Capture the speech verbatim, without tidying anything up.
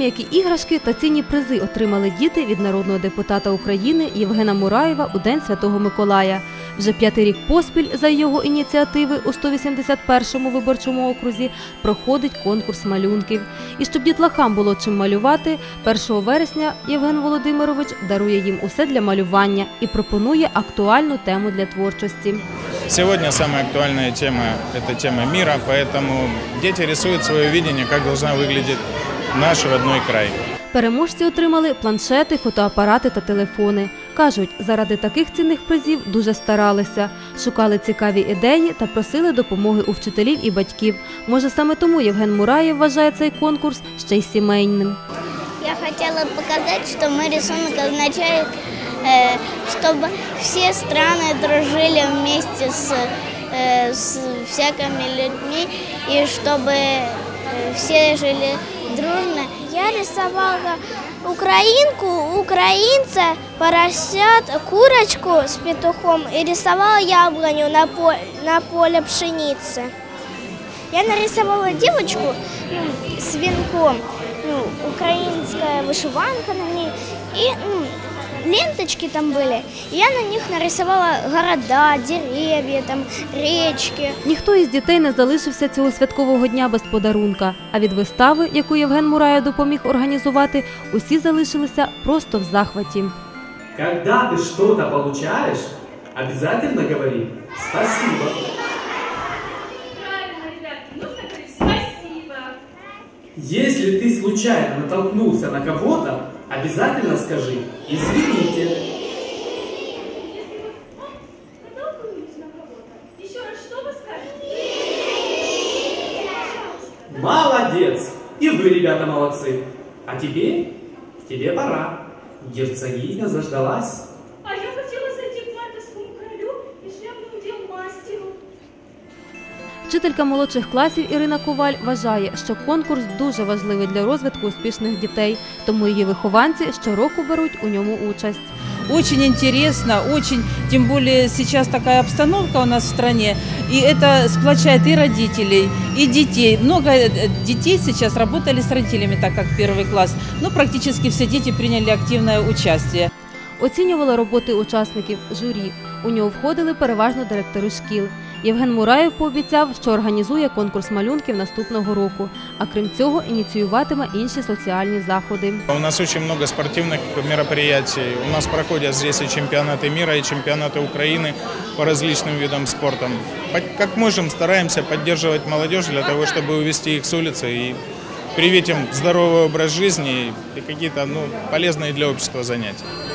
м'які іграшки та цінні призи отримали діти від народного депутата України Євгена Мураєва у День Святого Миколая. Вже п'ятий рік поспіль за його ініціативи у сто вісімдесят першому виборчому окрузі проходить конкурс малюнків. І щоб дітлахам було чим малювати, першого вересня Євген Володимирович дарує їм усе для малювання і пропонує актуальну тему для творчості. Сегодня самая актуальная тема – это тема мира, поэтому дети рисуют свое видение, как должна выглядеть наш родной край. Переможці отримали планшети, фотоапарати та телефони. Кажуть, заради таких цінних призів дуже старалися, шукали цікаві ідеї та просили допомоги у вчителів і батьків. Може, саме тому Євген Мураєв вважає цей конкурс ще й сімейним. Я хотела показать, что мой рисунок означает, э, чтобы все страны дружили вместе с, э, с всякими людьми и чтобы э, все жили дружно. Я рисовала украинку, украинца, поросят, курочку с петухом и рисовала яблоню на, по, на поле пшеницы. Я нарисовала девочку ну, с венком. Ну, украинская вышиванка на ней, и ну, ленточки там были. И я на них нарисовала города, деревья, там, речки. Ніхто із дітей не залишився цього святкового дня без подарунка. А від вистави, яку Євген Мураєв допоміг організувати, усі залишилися просто в захваті. Когда ты что-то получаешь, обязательно говори «спасибо». Если ты случайно натолкнулся на кого-то, обязательно скажи «извините». Молодец! И вы, ребята, молодцы. А теперь тебе пора. Герцогиня заждалась. А я хотела зайти к мартовскому королю и шляпный удел мастеру. Вчителька молодших класів Ірина Коваль вважає, що конкурс дуже важливий для розвитку успішних дітей, тому її вихованці щороку беруть у ньому участь. Очень интересно, очень, тем более сейчас такая обстановка у нас в стране, и это сплочает и родителей, и детей. Много детей сейчас работали с родителями, так как первый класс, но практически все дети приняли активное участие. Оцінювали роботи учасників журі. У нього входили переважно директори шкіл. Євген Мураєв пообіцяв, що організує конкурс малюнків наступного року, а крім цього ініціюватиме інші соціальні заходи. У нас дуже багато спортивних мероприятий. У нас проходять здесь і чемпіонати світу, і чемпіонати України по різним видам спорту. Як можемо, стараємося підтримувати молодь для того, щоб увести їх з вулиці і привити їм здоровий образ життя і якісь ну, полезні для общества заняття.